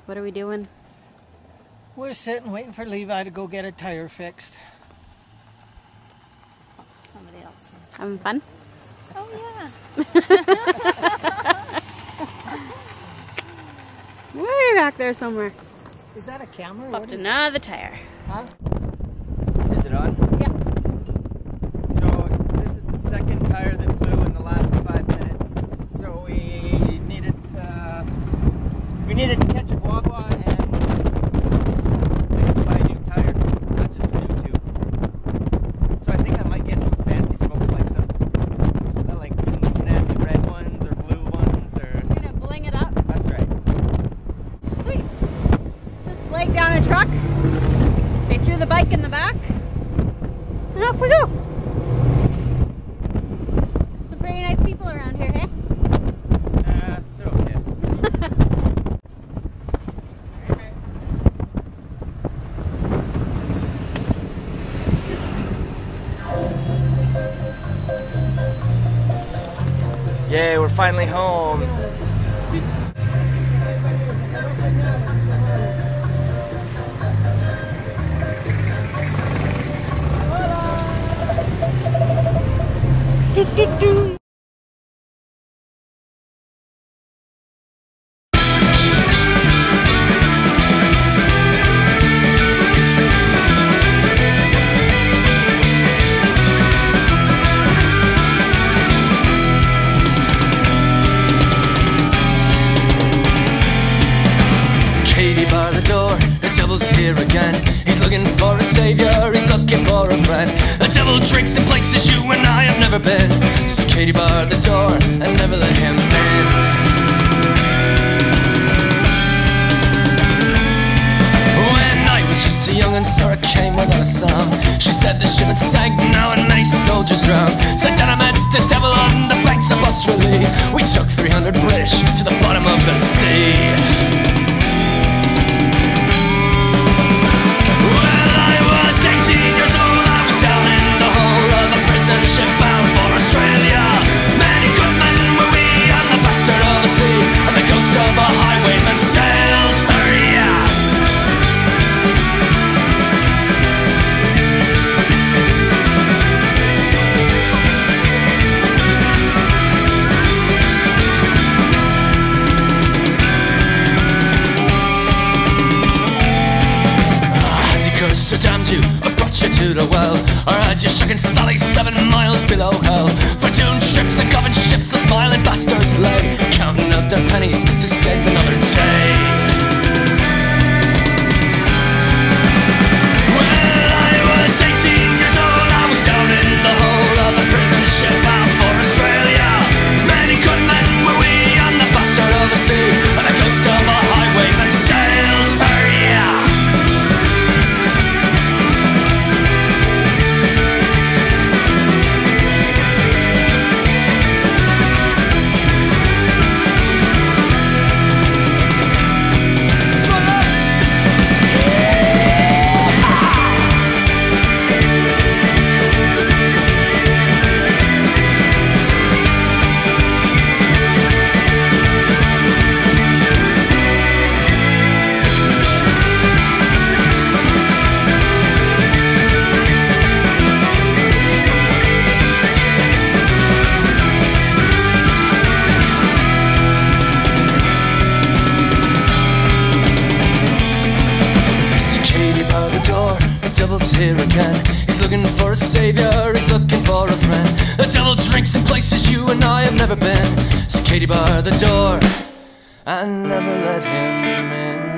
What are we doing? We're sitting waiting for Levi to go get a tire fixed. Somebody else. Having fun? Oh yeah. Way back there somewhere. Is that a camera? Popped another tire. Huh? Is it on? Yeah. So this is the second tire that blew in the last 5 minutes. So we needed to catch a guagua and buy a new tire, not just a new tube. So I think I might get some fancy smokes, like some snazzy red ones or blue ones, or. You're gonna bling it up? That's right. Sweet. Just flag down a truck. They threw the bike in the back. And off we go. Some pretty nice people around here, hey? They're okay. Yay, we're finally home. Here again, he's looking for a savior, he's looking for a friend. The devil drinks in places you and I have never been. So Katie barred the door and never let him in. When I was just a young and Sarah came without a song, she said the ship had sank now and many soldiers drowned. Said that I met the devil on the banks of Australia. We took 300 British to the bottom of the sea. So damned you, I brought you to the well, or had you shucking Sally 7 miles below hell. For doing trips and coven ships, the smiling bastards lay, counting out their pennies to spend another day. Well, I was 18 years old, I was down in the hold of a prison ship bound for Australia. Many good men were we on the bastard of the sea, and the ghost of a highwayman sails her, yeah. Here again, he's looking for a savior, he's looking for a friend. The devil drinks in places you and I have never been. So Katie barred the door and never let him in.